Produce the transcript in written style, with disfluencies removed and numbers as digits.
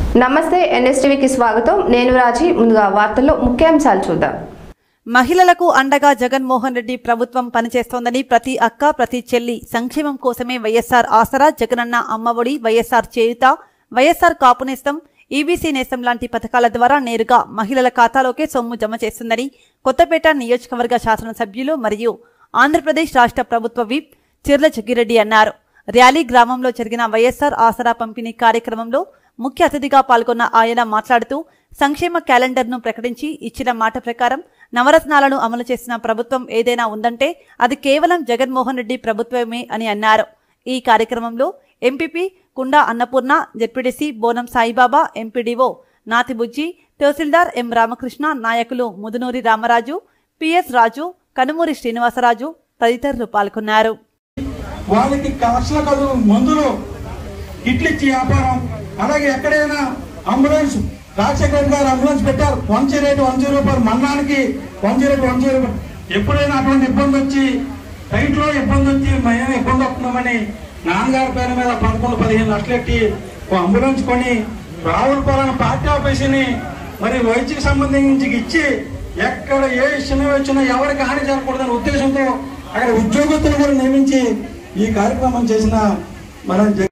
నమస్తే ఎన్ఎస్టీవీకి స్వాగతం. నేను రాజీ. ముందుగా వార్తల్లో ముఖ్యాంశాలు చూద్దాం. మహిళలకు అండగా జగన్మోహన్ రెడ్డి ప్రభుత్వం పనిచేస్తోందని, ప్రతి అక్క ప్రతి చెల్లి సంక్షేమం కోసమే వైఎస్ఆర్ ఆసరా, జగనన్న అమ్మఒడి, వైఎస్ఆర్ చేయుత, వైఎస్ఆర్ కాపు నేస్తం, ఈబీసీ నేస్తం లాంటి పథకాల ద్వారా నేరుగా మహిళల ఖాతాలోకే సొమ్ము జమ చేస్తుందని కొత్తపేట నియోజకవర్గ శాసనసభ్యులు మరియు ఆంధ్రప్రదేశ్ రాష్ట్ర ప్రభుత్వ విప్ చిర్ల జగ్గిరెడ్డి అన్నారు. ర్యాలీ గ్రామంలో జరిగిన వైఎస్ఆర్ ఆసరా పంపిణీ కార్యక్రమంలో ముఖ్య అతిథిగా పాల్గొన్న ఆయన మాట్లాడుతూ, సంక్షేమ క్యాలెండర్ను ప్రకటించి ఇచ్చిన మాట ప్రకారం నవరత్నాలను అమలు చేసిన ప్రభుత్వం ఏదైనా ఉందంటే అది కేవలం జగన్మోహన్ రెడ్డి ప్రభుత్వమే అని అన్నారు. ఈ కార్యక్రమంలో ఎంపీపీ కుండా అన్నపూర్ణ, జెడ్పీటీసీ బోనం సాయిబాబా, ఎంపీడీఓ నాతిబుజ్జి, తహసీల్దార్ ఎం రామకృష్ణ, నాయకులు ముదునూరి రామరాజు, పిఎస్ రాజు, కనుమూరి శ్రీనివాసరాజు తదితరులు పాల్గొన్నారు. వాళ్ళకి లక్షల కదులు మందులు ఇట్లిచ్చి వ్యాపారం, అలాగే ఎక్కడైనా అంబులెన్స్, రాజశేఖర గారు అంబులెన్స్ పెట్టారు 108 మన్నానికి 108 ఎప్పుడైనా అటువంటి ఇబ్బంది వచ్చి రైట్లో ఇబ్బంది వచ్చి మేము ఇబ్బంది వస్తున్నామని నాన్నగారి పేరు మీద 11-15 లక్షలు ఎట్టి అంబులెన్స్ కొని రావులపాలెం పార్టీ ఆఫీసుని మరి వైద్యకి సంబంధించి ఇచ్చి ఎక్కడ ఏ విషయం వచ్చినా ఎవరికి హాని జరగకూడదనే ఉద్దేశంతో అక్కడ ఉద్యోగస్తులు కూడా నియమించి ఈ కార్యక్రమం చేసిన మన